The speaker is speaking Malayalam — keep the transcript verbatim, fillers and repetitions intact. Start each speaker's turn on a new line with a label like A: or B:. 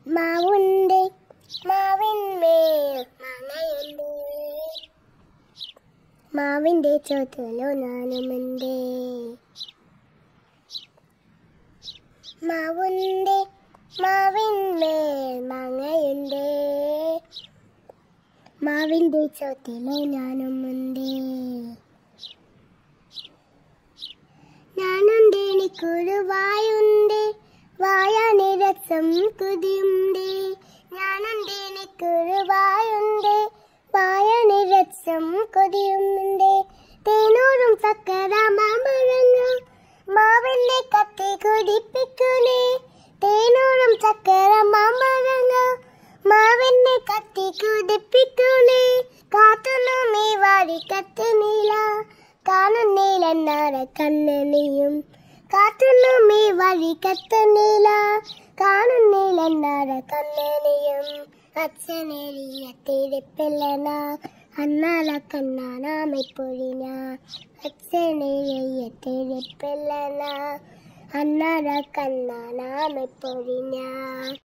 A: Maavunde, maavinmel, Maangayunde. Maavinte, chottilo, njanumunde. Maavunde, maavinmel, Maangayunde. Maavinte, chottilo, njanumunde. Njanundenik vaayayunde. Vaaya nirachum kothiyumunde. Njanundenik vaayayunde. Vaaya nirachum kothiyumunde. Thenoorum chakkara Mambazhangal. Maavennekkaatikkothippikune. Thenoorum chakkara Mambazhangal. Maavennekkaatikkothippikune. Kaattonumeevazhikkethunneela. കാണുന്നില്ലെന്നരക്കണ്ണനെയും കാത്തുന്നുമേവഴിക്കത്തുന്നില്ല കാണുന്നില്ലെന്നരക്കണ്ണനെയും അച്ഛനെറിയ തിരിപ്പില്ലന അന്നാല കണ്ണാനാമെപ്പൊഴിഞ്ഞ അച്ഛനെറിയ തിരിപ്പില്ലന അന്നാല കണ്ണാനാമെപ്പൊഴിഞ്ഞ